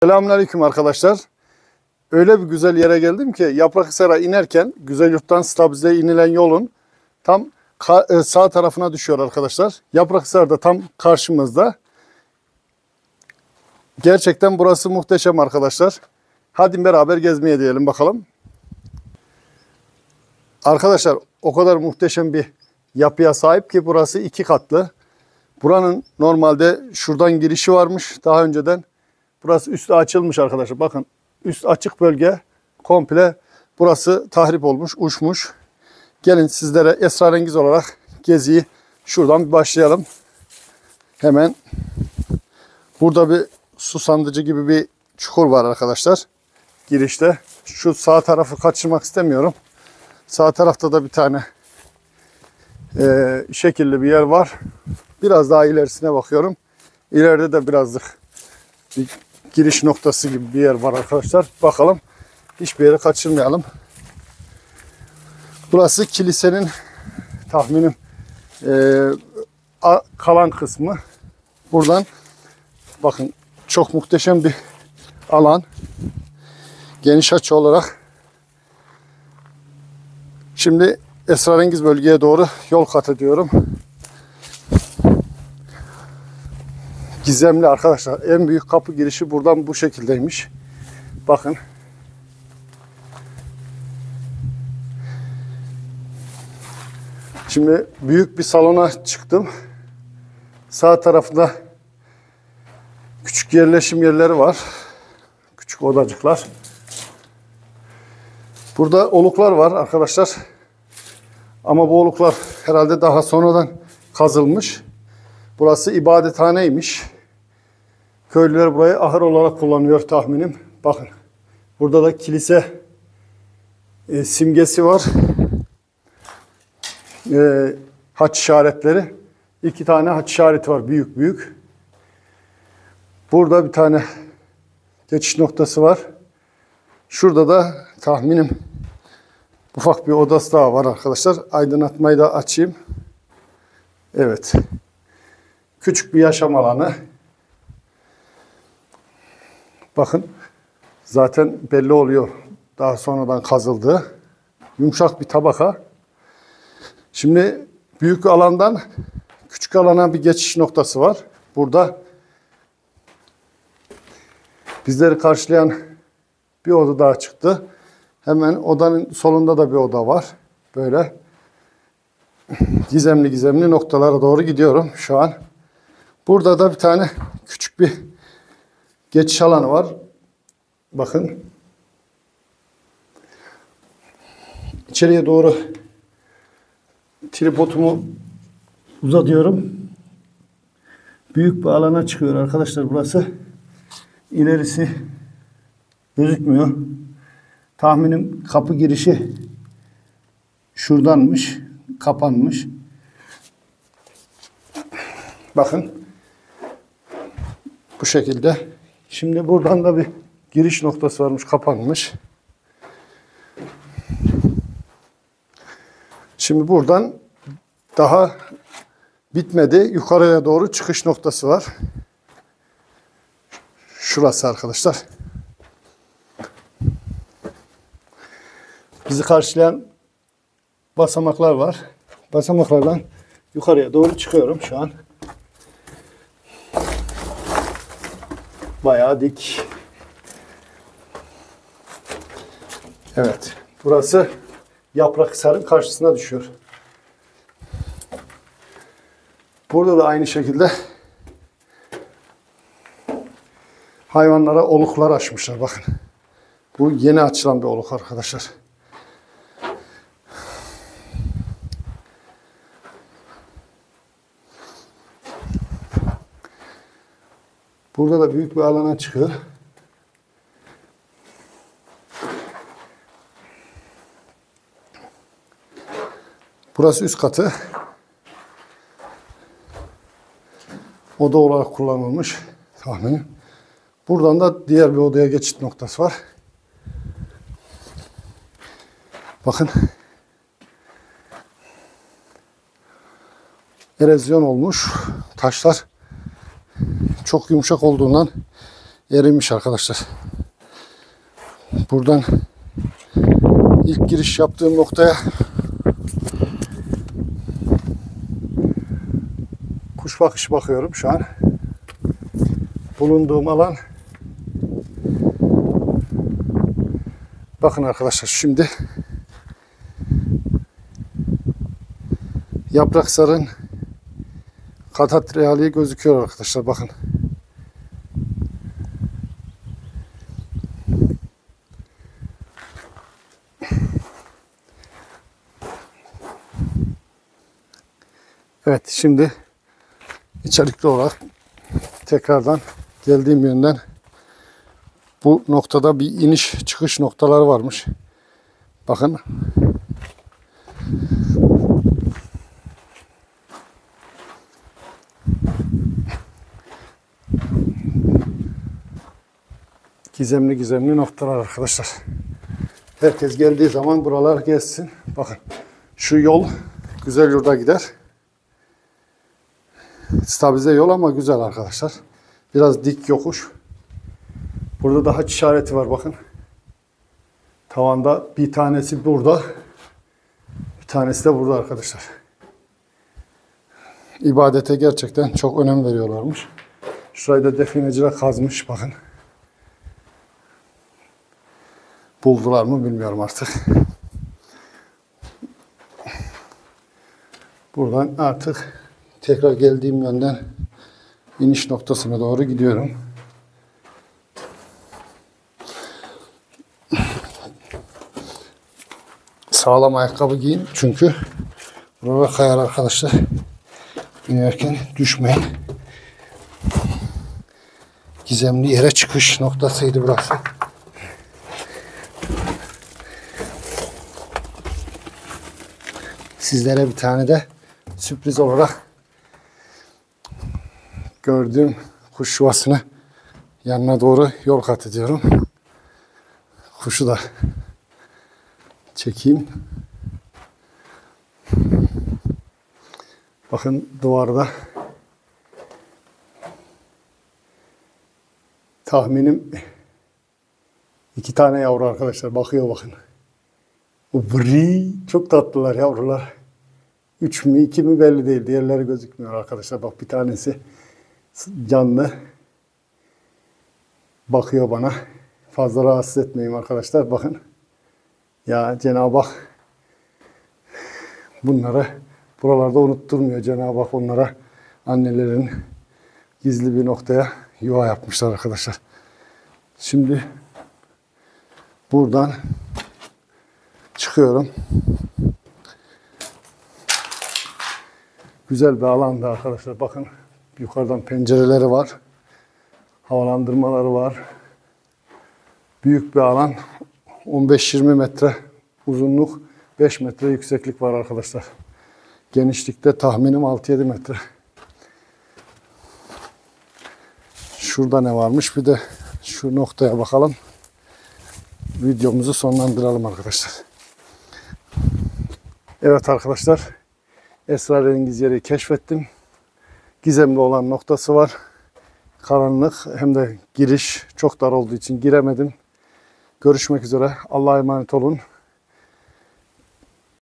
Selamünaleyküm arkadaşlar. Öyle bir güzel yere geldim ki Yaprakhisar'a inerken Güzelyurt'tan Stabiz'e inilen yolun tam sağ tarafına düşüyor arkadaşlar. Yaprakhisar da tam karşımızda. Gerçekten burası muhteşem arkadaşlar. Hadi beraber gezmeye diyelim bakalım. Arkadaşlar o kadar muhteşem bir yapıya sahip ki burası 2 katlı. Buranın normalde şuradan girişi varmış daha önceden. Burası üstü açılmış arkadaşlar. Bakın üst açık bölge komple burası tahrip olmuş, uçmuş. Gelin sizlere esrarengiz olarak geziyi şuradan bir başlayalım. Hemen burada bir su sandıcı gibi bir çukur var arkadaşlar. Girişte. Şu sağ tarafı kaçırmak istemiyorum. Sağ tarafta da bir tane şekilli bir yer var. Biraz daha ilerisine bakıyorum. İleride de birazcık bir giriş noktası gibi bir yer var arkadaşlar. Bakalım. Hiçbir yeri kaçırmayalım. Burası kilisenin tahminim kalan kısmı. Buradan bakın çok muhteşem bir alan. Geniş açı olarak. Şimdi esrarengiz bölgeye doğru yol kat ediyorum. Gizemli arkadaşlar. En büyük kapı girişi buradan bu şekildeymiş. Bakın. Şimdi büyük bir salona çıktım. Sağ tarafında küçük yerleşim yerleri var. Küçük odacıklar. Burada oluklar var arkadaşlar. Ama bu oluklar herhalde daha sonradan kazılmış. Burası ibadethaneymiş. Köylüler burayı ahır olarak kullanıyor tahminim. Bakın. Burada da kilise simgesi var. Haç işaretleri. 2 tane haç işareti var. Büyük büyük. Burada bir tane geçiş noktası var. Şurada da tahminim ufak bir odası daha var arkadaşlar. Aydınlatmayı da açayım. Evet. Küçük bir yaşam alanı. Bakın. Zaten belli oluyor. Daha sonradan kazıldı. Yumuşak bir tabaka. Şimdi büyük alandan küçük alana bir geçiş noktası var. Burada bizleri karşılayan bir oda daha çıktı. Hemen odanın solunda da bir oda var. Böyle gizemli gizemli noktalara doğru gidiyorum şu an. Burada da bir tane küçük bir geçiş alanı var. Bakın. İçeriye doğru tripodumu uzatıyorum. Büyük bir alana çıkıyor arkadaşlar burası. İlerisi gözükmüyor. Tahminim kapı girişi şuradanmış. Kapanmış. Bakın. Bu şekilde. Şimdi buradan da bir giriş noktası varmış. Kapanmış. Şimdi buradan daha bitmedi. Yukarıya doğru çıkış noktası var. Şurası arkadaşlar. Bizi karşılayan basamaklar var. Basamaklardan yukarıya doğru çıkıyorum şu an. Bayağı dik. Evet. Burası Yaprakhisar'ın karşısına düşüyor. Burada da aynı şekilde hayvanlara oluklar açmışlar. Bakın. Bu yeni açılan bir oluk arkadaşlar. Burada da büyük bir alana çıkıyor. Burası üst katı. Oda olarak kullanılmış tahminim. Buradan da diğer bir odaya geçit noktası var. Bakın. Erozyon olmuş taşlar. Çok yumuşak olduğundan erimiş arkadaşlar. Buradan ilk giriş yaptığım noktaya kuş bakışı bakıyorum şu an. Bulunduğum alan, bakın arkadaşlar, şimdi Yapraksarı'nın katedrali gözüküyor arkadaşlar, bakın. Evet, şimdi içerikli olarak tekrardan geldiğim yönden bu noktada bir iniş çıkış noktaları varmış. Bakın. Gizemli gizemli noktalar arkadaşlar. Herkes geldiği zaman buralar gezsin. Bakın, şu yol Güzelyurt'a gider. Stabilize yol ama güzel arkadaşlar. Biraz dik yokuş. Burada da haç işareti var, bakın. Tavanda bir tanesi burada. Bir tanesi de burada arkadaşlar. İbadete gerçekten çok önem veriyorlarmış. Şurayı da defineciler kazmış, bakın. Buldular mı bilmiyorum artık. Buradan artık tekrar geldiğim yönden iniş noktasına doğru gidiyorum. Sağlam ayakkabı giyin çünkü buralar kayar arkadaşlar. İnerken düşmeyin. Gizemli yere çıkış noktasıydı burası. Sizlere bir tane de sürpriz olarak gördüğüm kuş yuvasını yanına doğru yol kat ediyorum. Kuşu da çekeyim. Bakın duvarda tahminim 2 tane yavru arkadaşlar. Bakıyor, bakın. Çok tatlılar yavrular. 3 mü 2 mi belli değil. Diğerleri gözükmüyor arkadaşlar. Bak, bir tanesi canlı. Bakıyor bana. Fazla rahatsız etmeyeyim arkadaşlar. Bakın. Ya Cenab-ı Hak bunları buralarda unutturmuyor. Cenab-ı Hak onlara annelerin gizli bir noktaya yuva yapmışlar arkadaşlar. Şimdi buradan çıkıyorum. Güzel bir alanda arkadaşlar. Bakın, yukarıdan pencereleri var. Havalandırmaları var. Büyük bir alan. 15-20 metre uzunluk, 5 metre yükseklik var arkadaşlar. Genişlikte tahminim 6-7 metre. Şurada ne varmış? Bir de şu noktaya bakalım. Videomuzu sonlandıralım arkadaşlar. Evet arkadaşlar. Esrarengiz yeri keşfettim. Gizemli olan noktası var. Karanlık, hem de giriş çok dar olduğu için giremedim. Görüşmek üzere. Allah'a emanet olun.